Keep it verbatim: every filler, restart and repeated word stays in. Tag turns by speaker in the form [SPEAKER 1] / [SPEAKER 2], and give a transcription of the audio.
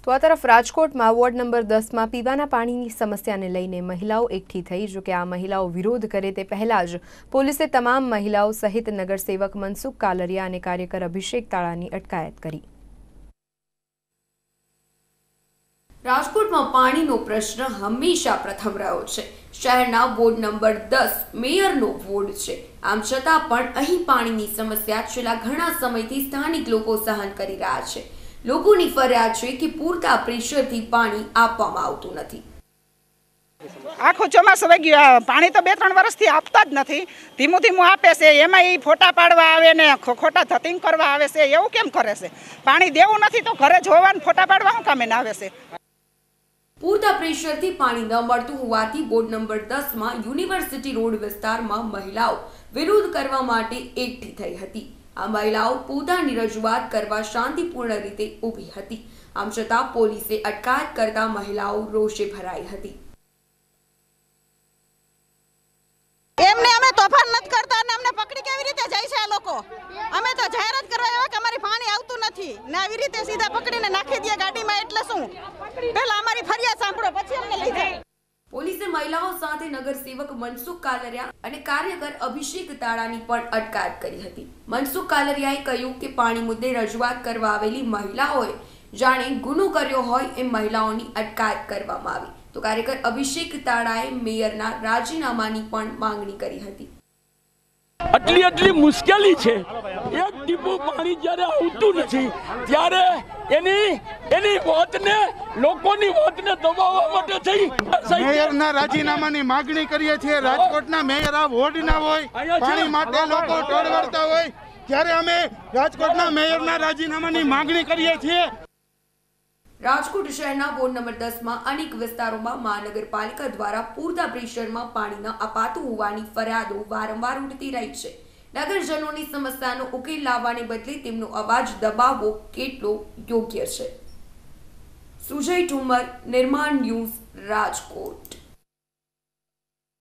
[SPEAKER 1] તો આ તરફ રાજકોટમાં વોર્ડ નંબર દસ માં પીવાના પાણીની સમસ્યાને લઈને મહિલાઓ એકઠી થઈ। જો કે આ મહિલાઓ વિરોધ કરે તે પહેલા જ પોલીસે તમામ મહિલાઓ સહિત નગરસેવક મનસુખ કાલરિયા અને કાર્યકર અભિષેક તાળાની અટકાયત કરી।
[SPEAKER 2] રાજકોટમાં પાણીનો પ્રશ્ન હંમેશા પ્રથમ રહ્યો છે। શહેરના વોર્ડ નંબર દસ મેયરનો વોર્ડ છે। આમ છતાં પણ અહીં પાણીની સમસ્યા છેલ્લા ઘણા સમયથી સ્થાનિક લોકો સહન કરી રહ્યા છે। લોકોની ફરિયાદ છે કે પૂરતા પ્રેશરથી પાણી આપવામાં આવતું નથી।
[SPEAKER 3] આખું ચોમાસું વહી ગયું, પાણી તો બે ત્રણ વર્ષથી આપતા જ નથી, ધીમું ધીમું આપે છે। એમાં એ ફોટા પાડવા આવે ને ખોટા ધતિંગ કરવા આવે છે, એવું કેમ કરે છે? પાણી દેવું નથી તો ઘરે જોવાનું ફોટા પાડવા શું કામે ના આવે છે?
[SPEAKER 2] પૂરતા પ્રેશરથી પાણી ન મળતું હોવાથી વોર્ડ નંબર દસ માં યુનિવર્સિટી રોડ વિસ્તારમાં મહિલાઓ વિરોધ કરવા માટે એકઠી થઈ હતી। આ મહિલાઓ પોતાની રજૂઆત કરવા શાંતિપૂર્ણ રીતે ઊભી હતી। આમ છતાં પોલીસે અટકાયત કરતા મહિલાઓ રોષે ભરાઈ હતી।
[SPEAKER 4] એમને અમે તોફાન નથી કરતા અને અમને પકડી કેવી રીતે જાય છે આ લોકો? અમે તો જાહેરાત કરવા આવ્યા કે અમારી પાણી આવતું નથી ને આવી રીતે સીધા પકડીને નાખી દે ગાડીમાં, એટલે શું? પહેલા અમારી ફરિયાદ સાંભળો પછી અમને લઈ જાય।
[SPEAKER 2] પોલીસે મહિલાઓ સાથે નગરસેવક મનસુખ કાલરિયા અને કાર્યકર અભિષેક તાળાની પણ અટકાયત કરી હતી। મનસુખ કાલરિયાએ કહ્યું કે પાણી મુદ્દે રજૂઆત કરવા આવેલી મહિલાઓએ જાણે ગુનો કર્યો હોય એમ મહિલાઓની અટકાયત કરવામાં આવી। તો કાર્યકર અભિષેક તાળાએ મેયરના રાજીનામાની પણ માંગણી કરી હતી।
[SPEAKER 5] આટલી આટલી મુશ્કેલી છે, એક ટીપું પાણી જ્યારે આવતું નથી ત્યારે એની એની વાતને લોકોની વાતને દબાવવા માટે થઈ
[SPEAKER 6] મેયરના રાજીનામાની માંગણી કરીએ છીએ। રાજકોટના મેયર આ વોર્ડના હોય, પાણી માટે લોકો ટળવળતા હોય ત્યારે અમે રાજકોટના મેયરના રાજીનામાની માંગણી કરીએ છીએ।
[SPEAKER 2] રાજકોટ શહેરના વોર્ડ નંબર દસ માં અનેક વિસ્તારોમાં મહાનગરપાલિકા દ્વારા પૂરતા પ્રેશરમાં પાણી ન અપાતું હોવાની ફરિયાદો વારંવાર ઉઠતી રહી છે। નગરજનોની સમસ્યાનો ઉકેલ લાવવાને બદલે તેમનો અવાજ દબાવવો કેટલો યોગ્ય છે? સુજય ઠુમર, નિર્માણ ન્યૂઝ, રાજકોટ।